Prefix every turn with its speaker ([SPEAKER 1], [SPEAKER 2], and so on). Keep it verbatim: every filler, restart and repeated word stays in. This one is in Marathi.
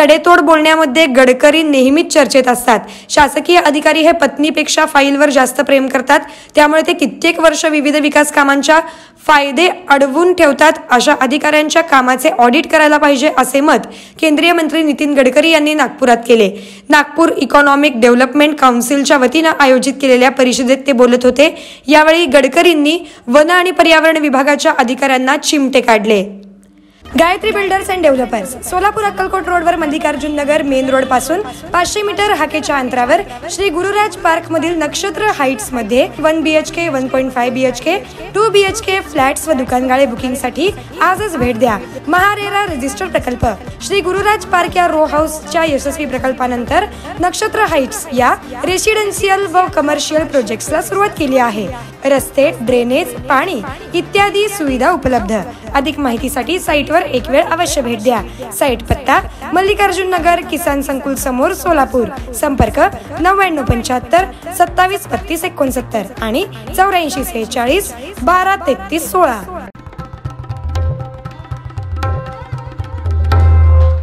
[SPEAKER 1] सडेतोड बोलण्यामध्ये गडकरी नेहमीच चर्चेत असतात। शासकीय अधिकारी हे पत्नीपेक्षा फाईलवर जास्त प्रेम करतात, त्यामुळे ते कित्येक वर्ष विविध विकास कामांच्या फायदे अडवून ठेवतात। अशा अधिकाऱ्यांच्या कामाचे ऑडिट करायला पाहिजे असे मत केंद्रीय मंत्री नितीन गडकरी यांनी नागपुरात केले। नागपूर इकॉनॉमिक डेव्हलपमेंट काउन्सिलच्या वतीने आयोजित केलेल्या परिषदेत ते बोलत होते। यावेळी गडकरींनी वन आणि पर्यावरण विभागाच्या अधिकाऱ्यांना चिमटे काढले। Gayatri builders and developers Solapur Akkalkot रोडवर मल्लिकार्जुन नगर मेन रोड पासून पाचशे मीटर हाकेच्या अंतरावर श्री गुरुराज पार्क मधील नक्षत्र हाइट्स मध्ये one BHK one point five BHK two BHK flats व दुकानगाळे बुकिंग साठी आजच भेट द्या। महारेरा रजिस्टर प्रकल्प श्री गुरुराज पार्क या रो हाऊसच्या यशस्वी प्रकल्पानंतर नक्षत्र हाइट्स या रेसिडेन्शियल व कमर्शियल प्रोजेक्ट्सला सुरुवात केली आहे। रस्ते, ड्रेनेज, पाणी इत्यादी सुविधा उपलब्ध। अधिक माहितीसाठी साइटवर एक वेळ अवश्य भेट द्या। साइट पत्ता मल्लिकार्जुन नगर किसान संकुल समोर सोलापूर। संपर्क नव्याण्णव पंच्याहत्तर सत्तावीस बत्तीस एकोणसत्तर आणि चौऱ्याऐंशी सेहेचाळीस बारा तेहतीस सोळा।